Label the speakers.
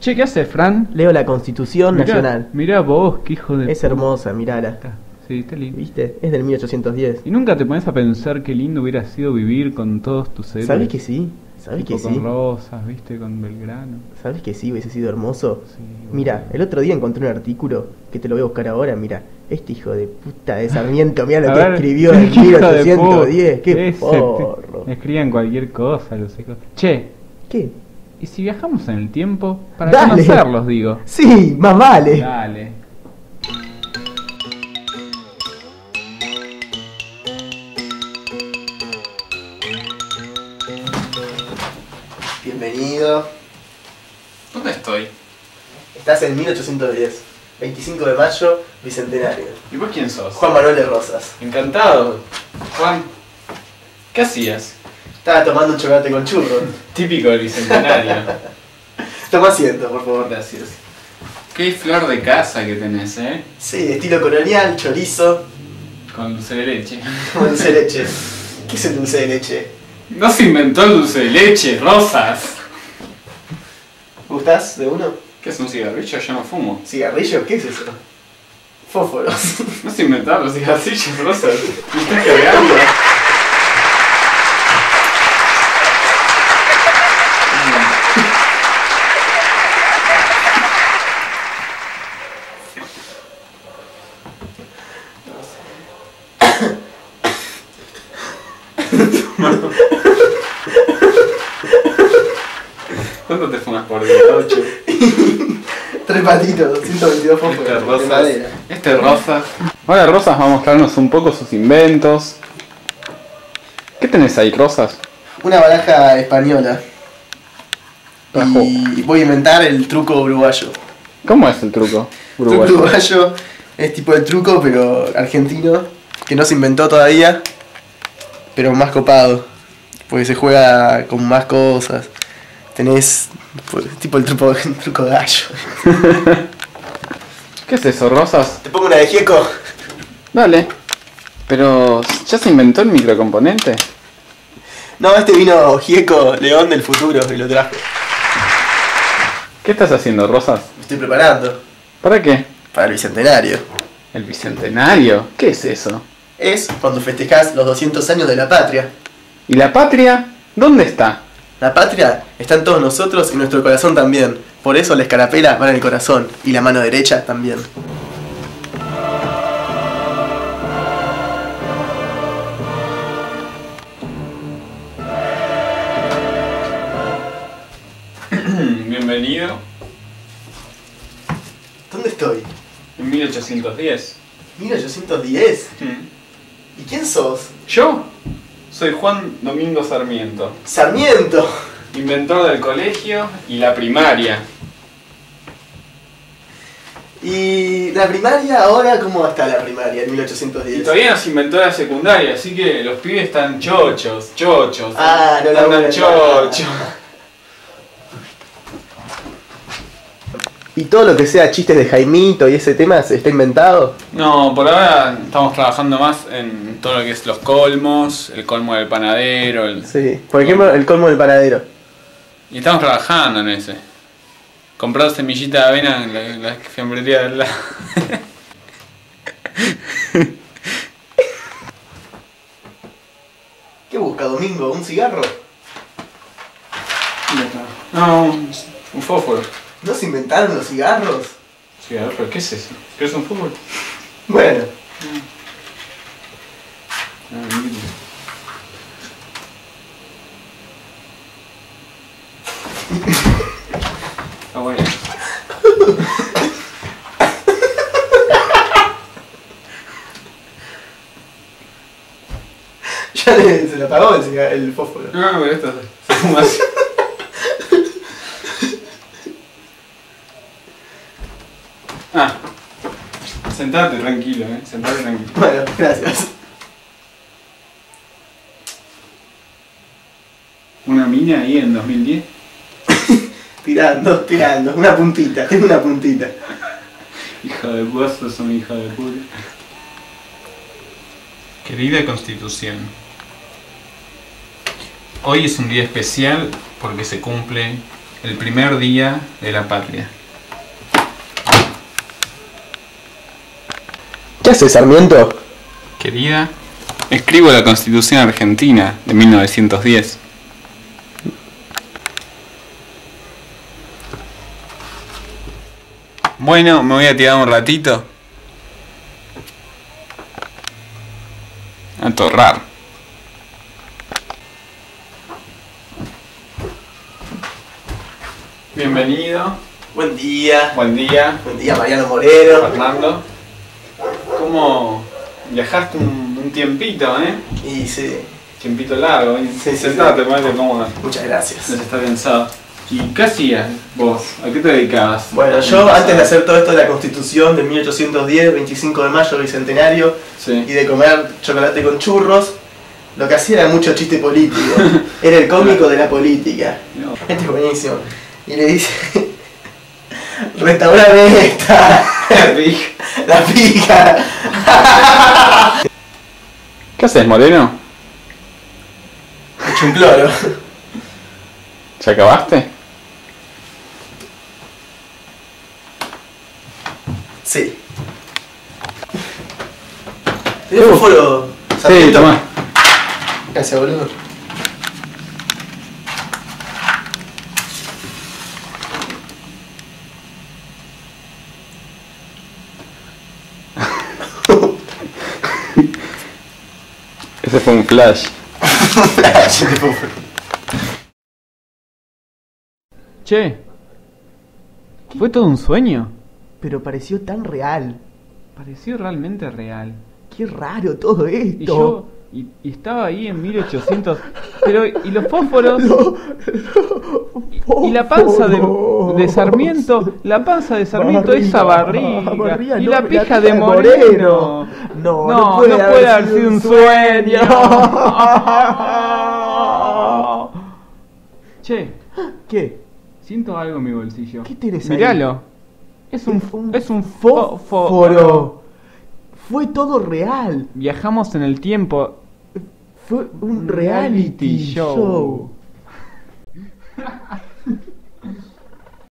Speaker 1: Che, ¿qué haces, Fran?
Speaker 2: Leo la Constitución Nacional.
Speaker 1: Mirá vos, qué hijo de...
Speaker 2: Es hermosa, mirala.
Speaker 1: Sí, está lindo.
Speaker 2: ¿Viste? Es del 1810.
Speaker 1: ¿Y nunca te pones a pensar qué lindo hubiera sido vivir con todos tus héroes?
Speaker 2: ¿Sabés que sí? ¿Sabés
Speaker 1: Tipo
Speaker 2: que
Speaker 1: con
Speaker 2: sí?
Speaker 1: Rosas, ¿viste? Con Belgrano.
Speaker 2: ¿Sabés que sí hubiese sido hermoso?
Speaker 1: Sí,
Speaker 2: Mira, el otro día encontré un artículo que te lo voy a buscar ahora. Mira, este hijo de puta de Sarmiento, mira lo
Speaker 1: A
Speaker 2: que
Speaker 1: ver,
Speaker 2: escribió en
Speaker 1: ¿qué hijo de
Speaker 2: 1810. ¡Qué
Speaker 1: Ese
Speaker 2: porro!
Speaker 1: Escribían cualquier cosa los hijos. Che,
Speaker 2: ¿Qué?
Speaker 1: ¿y si viajamos en el tiempo? Para
Speaker 2: Dale.
Speaker 1: conocerlos, digo.
Speaker 2: Sí, más vale.
Speaker 1: Dale.
Speaker 2: Bienvenido.
Speaker 1: ¿Dónde estoy?
Speaker 2: Estás en 1810. 25 de mayo, bicentenario.
Speaker 1: ¿Y vos quién sos?
Speaker 2: Juan Manuel de Rosas.
Speaker 1: Encantado. Juan, ¿qué hacías?
Speaker 2: Estaba tomando un chocolate con churro.
Speaker 1: Típico del bicentenario.
Speaker 2: Toma asiento, por favor.
Speaker 1: Gracias. Qué flor de casa que tenés, ¿eh?
Speaker 2: Sí, estilo colonial, chorizo,
Speaker 1: Con dulce de leche.
Speaker 2: con dulce de leche. ¿Qué es el dulce de leche?
Speaker 1: No se inventó el dulce de leche, Rosas.
Speaker 2: ¿Gustás de uno?
Speaker 1: ¿Qué es un cigarrillo? Yo no fumo.
Speaker 2: ¿Cigarrillo? ¿Qué es eso? Fósforos.
Speaker 1: No se inventaron los cigarrillos, Rosas. Me estás cargando. ¿Cuánto te fumas por día? 8.
Speaker 2: 3 patitos, 122 fósforos.
Speaker 1: Este
Speaker 2: de
Speaker 1: Rosas.
Speaker 2: madera.
Speaker 1: Este Rosas. Ahora Rosas va a mostrarnos un poco sus inventos. ¿Qué tenés ahí, Rosas?
Speaker 2: Una baraja española.
Speaker 1: Bajo.
Speaker 2: Y voy a inventar el truco uruguayo.
Speaker 1: ¿Cómo es el truco?
Speaker 2: El truco uruguayo es tipo el truco, pero argentino, que no se inventó todavía, pero más copado, porque se juega con más cosas. Tenés pues, tipo el truco gallo.
Speaker 1: ¿Qué es eso, Rosas?
Speaker 2: ¿Te pongo una de Gieco?
Speaker 1: Dale. Pero, ¿ya se inventó el microcomponente?
Speaker 2: No, este vino Gieco, León del futuro, y lo trajo.
Speaker 1: ¿Qué estás haciendo, Rosas?
Speaker 2: Me estoy preparando
Speaker 1: ¿Para qué?
Speaker 2: para el bicentenario.
Speaker 1: ¿El bicentenario? ¿Qué es eso?
Speaker 2: Es cuando festejás los 200 años de la patria.
Speaker 1: ¿Y la patria? ¿Dónde está?
Speaker 2: La patria está en todos nosotros y nuestro corazón también. Por eso la escarapela va en el corazón y la mano derecha también.
Speaker 1: Bienvenido.
Speaker 2: ¿Dónde estoy?
Speaker 1: En 1810.
Speaker 2: 1810. ¿Y quién sos?
Speaker 1: ¿Yo? Soy Juan Domingo Sarmiento,
Speaker 2: Sarmiento.
Speaker 1: inventor del colegio y la primaria.
Speaker 2: ¿Y la primaria ahora cómo está la primaria en
Speaker 1: Y
Speaker 2: 1810?
Speaker 1: todavía no se inventó la secundaria, así que los pibes están chochos.
Speaker 2: Ah, no la
Speaker 1: andan
Speaker 2: voy a
Speaker 1: chochos.
Speaker 2: ¿Y todo lo que sea chistes de Jaimito y ese tema se está inventado?
Speaker 1: No, por ahora estamos trabajando más en todo lo que es los colmos, el colmo del panadero,
Speaker 2: Sí. Por ejemplo, el colmo del panadero.
Speaker 1: y estamos trabajando en ese. Comprar semillita de avena en la fiambrería del lado.
Speaker 2: ¿Qué busca, Domingo? ¿Un cigarro?
Speaker 1: No, un fósforo.
Speaker 2: ¿No se inventaron los cigarros?
Speaker 1: Sí, a ver, pero ¿qué es eso? ¿Qué es un fútbol?
Speaker 2: Bueno.
Speaker 1: Está bueno.
Speaker 2: Ya se le apagó el fósforo.
Speaker 1: No, pero esto se fuma así. Sentate tranquilo, sentate tranquilo.
Speaker 2: Bueno, gracias.
Speaker 1: ¿Una mina ahí en 2010?
Speaker 2: Tirando. Una puntita, tengo una puntita.
Speaker 1: Hijo de puta, sos un hijo de puta. Querida Constitución, hoy es un día especial porque se cumple El primer día de la patria.
Speaker 2: ¿Qué haces, Sarmiento?
Speaker 1: Querida, escribo la Constitución Argentina de 1910. Bueno, me voy a tirar un ratito. A torrar. Bienvenido.
Speaker 2: Buen día.
Speaker 1: Buen día.
Speaker 2: Buen día, Mariano Moreno.
Speaker 1: Fernando. ¿Cómo viajaste un tiempito,
Speaker 2: Y sí,
Speaker 1: Tiempito largo.
Speaker 2: Sí,
Speaker 1: Sentate, ponete cómodo.
Speaker 2: muchas gracias.
Speaker 1: No está pensado. ¿Y qué hacías vos? ¿A qué te dedicabas?
Speaker 2: Bueno, yo antes de hacer todo esto de la Constitución de 1810, 25 de mayo, bicentenario, y
Speaker 1: Sí.
Speaker 2: de comer chocolate con churros, lo que hacía era mucho chiste político. Era el cómico de la política.
Speaker 1: No.
Speaker 2: Este es buenísimo. Y le dice, restaurame esta, la pica.
Speaker 1: ¿Qué haces, Moreno?
Speaker 2: Hecho un cloro.
Speaker 1: ¿Ya acabaste?
Speaker 2: Sí. ¿Tenés fósforo,
Speaker 1: Sí,
Speaker 2: Sarmiento?
Speaker 1: tomá.
Speaker 2: Gracias, boludo.
Speaker 1: Ese fue un flash. Che, ¿fue todo un sueño?
Speaker 2: Pero pareció tan real.
Speaker 1: Pareció realmente real.
Speaker 2: Qué raro todo esto.
Speaker 1: Y yo, y estaba ahí en 1800, pero ¿y los fósforos? Y la panza de Sarmiento, la panza de Sarmiento, esa barriga,
Speaker 2: barriga,
Speaker 1: y
Speaker 2: no,
Speaker 1: la
Speaker 2: la
Speaker 1: pija
Speaker 2: pija
Speaker 1: de
Speaker 2: de
Speaker 1: Moreno.
Speaker 2: Moreno. No puede haber sido un sueño.
Speaker 1: Che,
Speaker 2: ¿Qué?
Speaker 1: siento algo en mi bolsillo.
Speaker 2: ¿Qué tenés ahí?
Speaker 1: Míralo. Es un
Speaker 2: fósforo. Fue todo real.
Speaker 1: Viajamos en el tiempo.
Speaker 2: Fue un reality show.